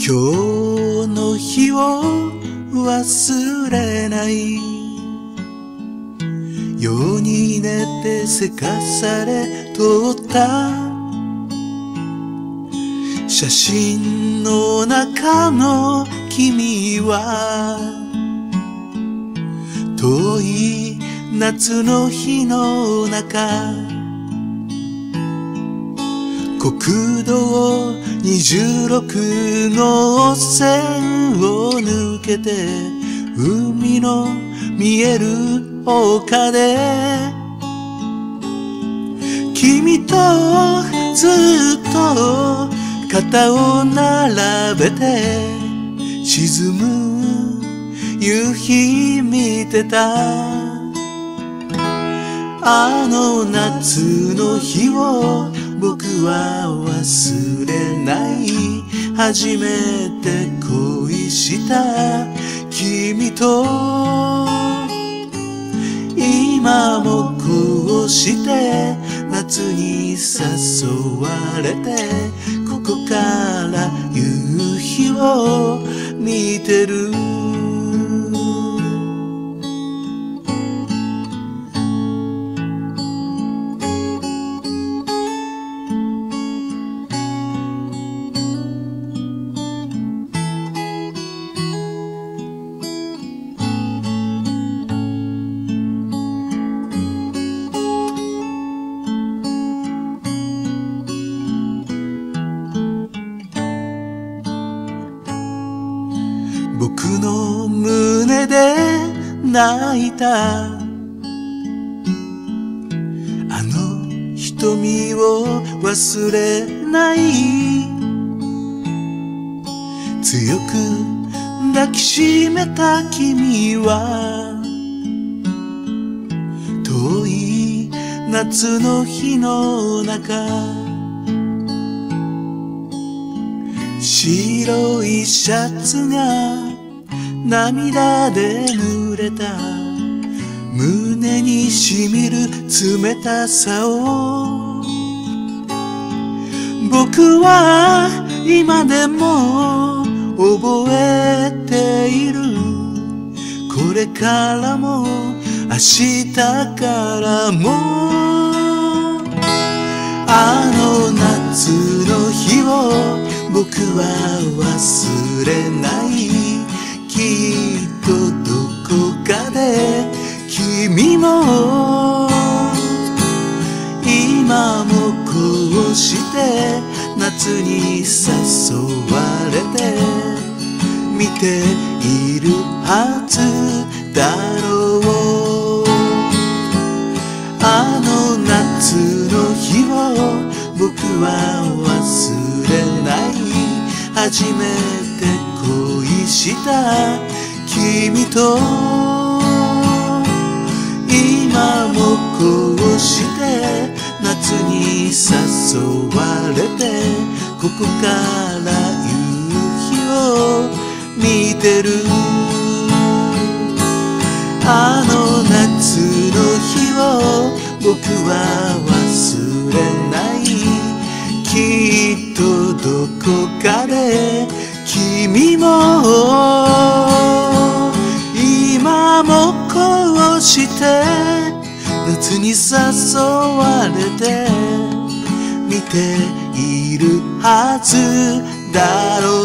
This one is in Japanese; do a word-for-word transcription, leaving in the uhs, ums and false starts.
今日の日を忘れないように寝てせかされとった写真の中の君は遠い夏の日の中国道にじゅうろく号線を抜けて海の見える丘で君とずっと肩を並べて沈む夕日見てたあの夏の日を僕は忘れない初めて恋した君と今もこうして夏に誘われてここから夕日を見てる僕の胸で泣いたあの瞳を忘れない強く抱きしめた君は遠い夏の日の中白いシャツが涙で濡れた胸にしみる冷たさを僕は今でも覚えているこれからも明日からもあの夏の日を僕は忘れないきっとどこかで君も今もこうして夏に誘われて見ているはずだろうあの夏の日を僕は忘れない初めて恋した君と今もこうして夏に誘われてここから夕日を見てるあの夏の日を僕は忘れないきっとどこかで君も今もこうして夏に誘われて見ているはずだろう